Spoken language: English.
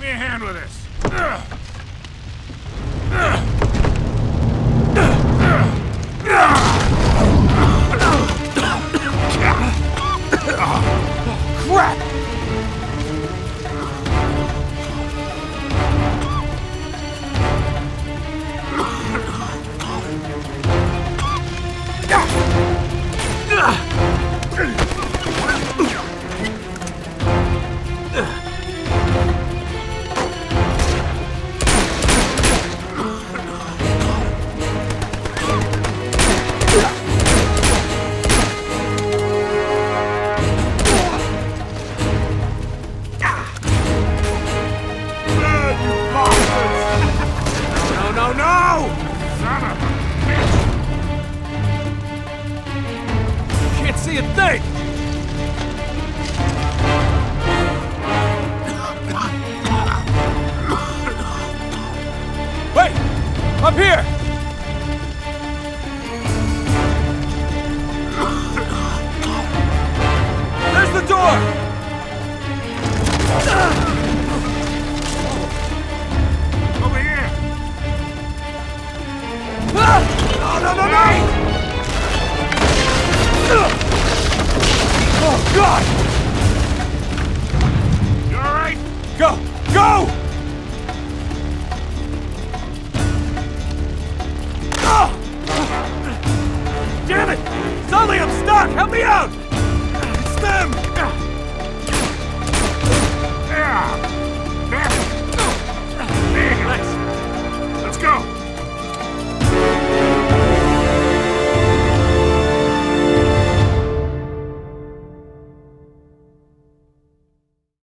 me a hand with this. Crap! See a thing! Wait! Up here! There's the door! Over here! Ah! No, no, no, no! Oh, God! You all right? Go! Go!